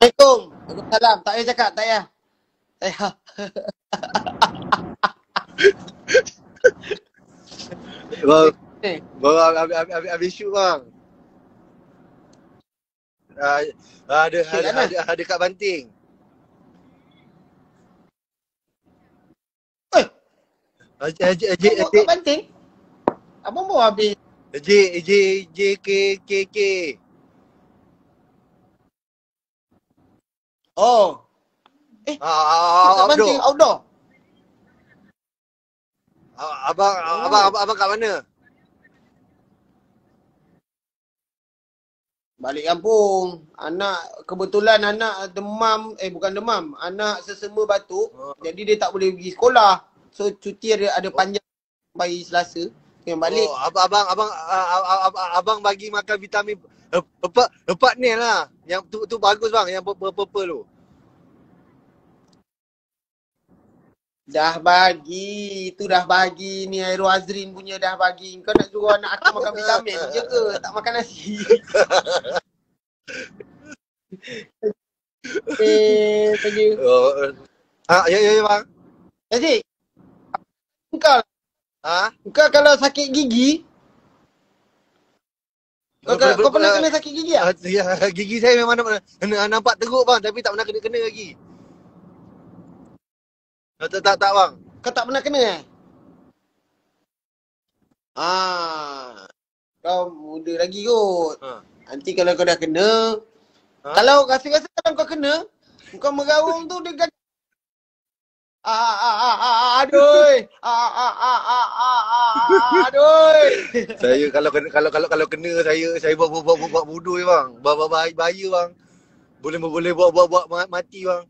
Assalamualaikum. Waalaikumsalam. Tak payah cakap, tak payah. Tak payah. Bang, Eh, bang habis shoot bang. shoot kat mana? Ada kat Banting. Oi, J abang kat Banting? Abang baru habis. K. Oh. Shoot kat Banting outdoor. Abang kat mana? Balik kampung. Kebetulan anak demam, bukan demam. Anak sesama batuk. Jadi dia tak boleh pergi sekolah. So cuti ada panjang sampai Selasa. Yang balik. Abang bagi makan vitamin empat ni lah. Yang tu bagus bang, yang purple tu. Dah bagi. Itu dah bagi. Ni Aeroazrin punya dah bagi. Kau nak suruh anak aku makan vitamin je ke? Tak makan nasi. Thank you. Ya bang. Aziz, Kau kalau sakit gigi, kau pernah kena sakit gigi tak? Gigi saya memang nampak teruk bang, tapi tak pernah kena lagi. Tak bang. Kau tak pernah kena kau muda lagi kot. Nanti kalau kau dah kena, kalau rasa-rasa kalau kau kena, kau meraung tu dia kata aduh. Aduh. Saya kalau kena saya buat bodoh je bang. Bahaya bang. Boleh buat mati bang.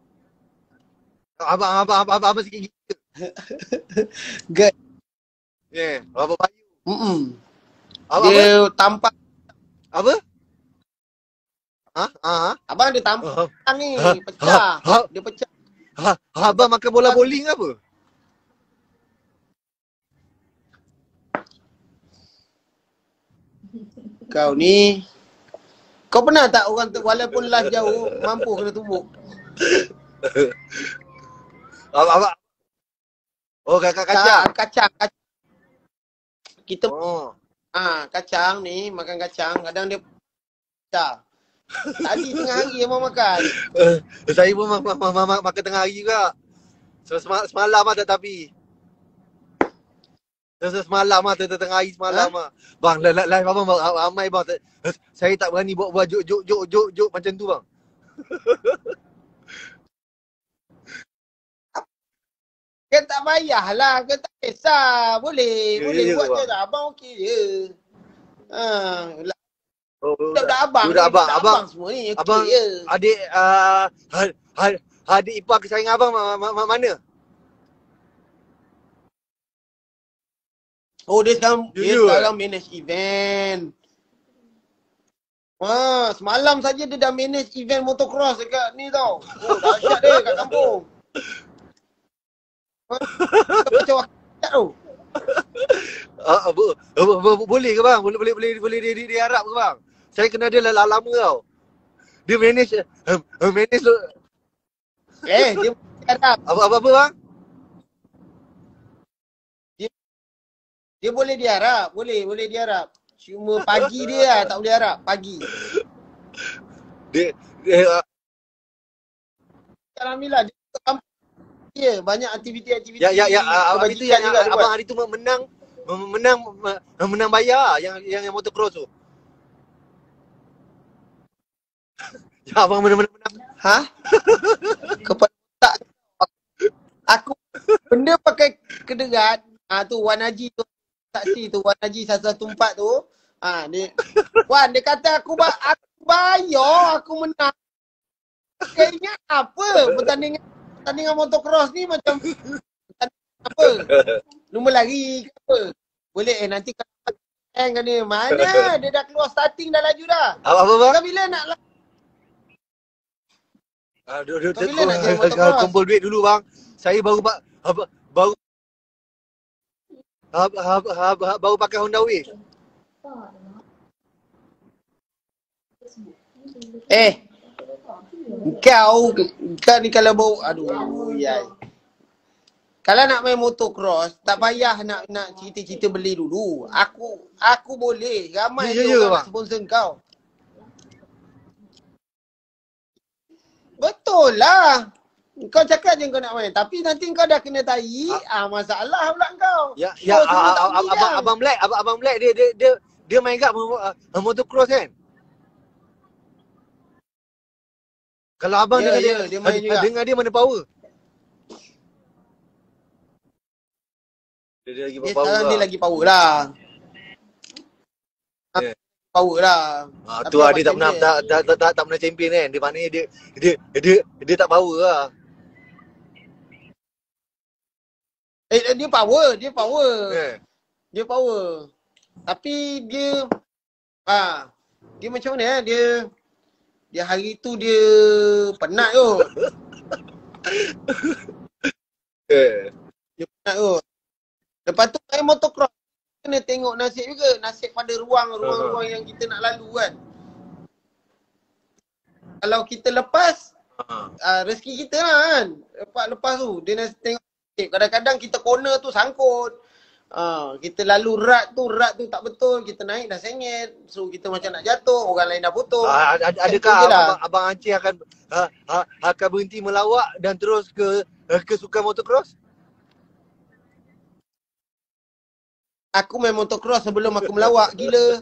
Abang sikit gigi. Gad. Abang bayu. Dia tampak. Apa? Abang ada tampak ni, pecah. Dia pecah. Abang makan bola bowling apa? Kau ni. Kau pernah tak orang tu walaupun live jauh mampu kena tumbuk? Abang. Oh, kacang. Kacang. Kita kacang ni, makan kacang, kadang dia pecah. Tadi tengah hari abang makan. Saya pun makan tengah hari juga. Semalam lah tapi. Semalam lah, tengah hari semalam lah. Bang, live abang ramai bang. Saya tak berani buat jok macam tu bang. Kau tak payahlah, kau tak kisah. Boleh buat je lah. Abang okey je. Budak abang semua ni okey abang, je. Adik ipar kesayangan abang mana? Oh, dia sekarang manage event. Semalam saja dia dah manage event motocross dekat ni tau. Oh, dahsyat dia kat kampung. Macam wakil tu. Boleh ke bang? Boleh dia harap ke bang? Saya kenal dia lama tau. Dia manage tu. Dia harap. Apa bang? Dia boleh diharap. Boleh diharap. Cuma pagi dia lah tak boleh harap. Pagi. Dia Alhamdulillah. Dia kampung dia. Banyak aktiviti-aktiviti. Abang itu yang abang hari tu menang bayar yang motocross tu. Ya abang menang. Kepada tak. Aku benda pakai kederat. Tu Wan Haji tu. Saksi tu Wan Haji 114 tu. Dia kata aku bayar, aku menang. Kau ingat apa? Pertandingan motocross ni macam apa? Lumba lari ke apa? Boleh nanti kan ni. Mana? Dia dah keluar starting dah laju dah. Apa bang? Kau bila nak kumpul duit dulu bang. Saya baru pakai Honda Wave. Kau ni kalau bau, aduh, yai. Kalau nak main motocross, tak payah nak cerita-cerita beli dulu. Aku boleh. Ramai je orang nak sponsor kau. Betul lah. Kau cakap je kau nak main. Tapi nanti kau dah kena tahi, masalah pula kau. Ya, abang Black dia main kat motocross kan? Kalau abang dia main juga. dengar dia mana power? Dia lagi power. Sekarang dia lagi power lah. Power lah. Tu dia tak pernah champion kan. Dia maknanya dia tak power lah. Dia power. Dia power. Tapi dia dia macam mana dia hari tu dia penat kot. Dia penat kot. Lepas tu main motocross kena tengok nasib juga. Nasib pada ruang-ruang yang kita nak lalu kan. Kalau kita lepas, rezeki kita lah kan. Lepas tu, dia nak tengok nasib. Kadang-kadang kita corner tu sangkut. Kita lalu rat tu tak betul. Kita naik dah sengit. So kita macam nak jatuh, orang lain dah putus. Adakah Abang Aceh akan berhenti melawak dan terus ke sukan motocross? Aku main motocross sebelum aku melawak, gila.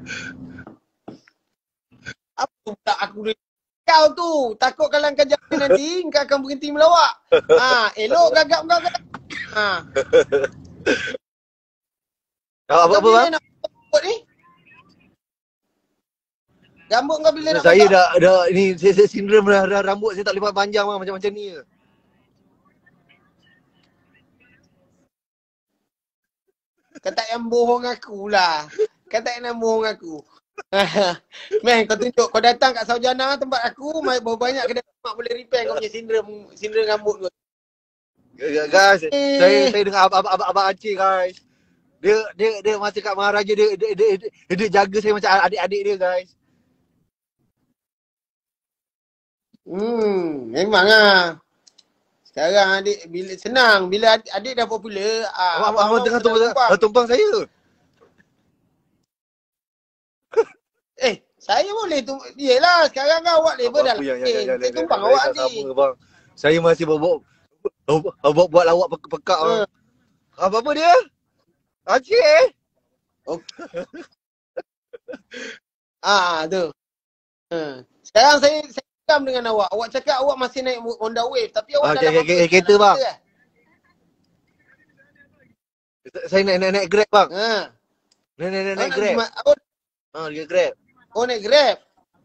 Apa pula aku kau tu, takut kalau kau jalan nanti, kau akan berhenti melawak. Elok gagap kau kan. Apa bang? Nak buat ni? Rambut kau bila nak saya dah ini saya sindrom dah rambut saya tak boleh panjang bang macam ni je. Kau tak yang bohong aku lah. Kau tak yang bohong aku. Man, kau tunjuk. Kau datang kat Saujana tempat aku, berapa banyak kedai mak boleh repair kau punya sindrom rambut kau. Guys, saya dengar Abang Aceh guys. Dia masa kat Maharaja dia jaga saya macam adik-adik dia guys. Memang lah. Sekarang adik bila adik dah popular, abang tengah tumpang saya. Saya boleh yelah sekarang kan awak label dah lah. Saya tumpang awak ni. Saya masih buat lawak pekak bang. Apa dia? Aceh. Tu. Sekarang saya dengan awak. Awak cakap awak masih naik Honda Wave tapi awak dah kereta bang. Saya naik Grab bang. Naik Grab. Dia Grab. Naik Grab.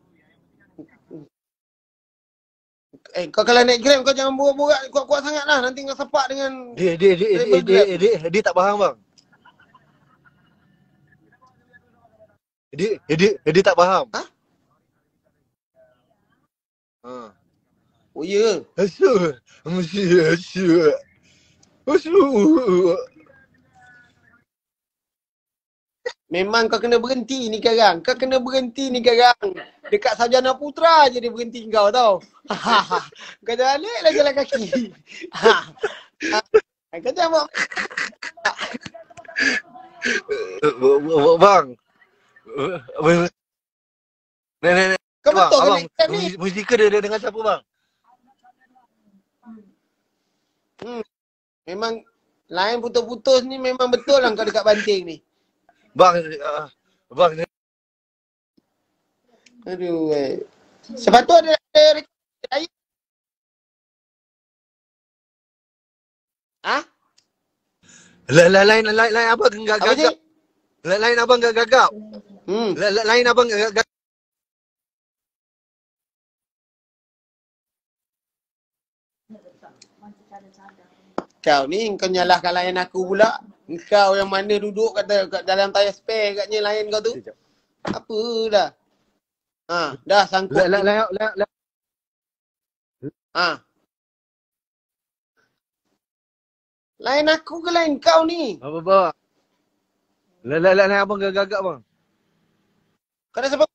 Kau kalau naik Grab kau jangan borak-borak kuat-kuat sangat lah. Nanti kau sepak dengan dia tak faham bang. Dia tak faham. Oh ya. Asyik. Memang kau kena berhenti ni sekarang. Dekat Sarjana Putra je dia berhenti kau tau. Kau jangan balik lah jalan kaki. Kau jangan buat. Bang. Kau betul abang, ke ni? Musikal dia dengan siapa bang? Memang lain putus-putus ni memang betul lah kau dekat Banting ni. Bang. Aduh. Sepatut ada ayat. Lain abang enggak gagap. Lain abang enggak gagap. Lain abang enggak gagap. Kau ni kau nyalahkan lain aku pula. Kau yang mana duduk kat dalam tayar spare katnya lain kau tu. Apa dah. Dah sangkut. Lain aku ke lain kau ni? Apa bang? Lain abang enggak gagap bang. Kau dah sebab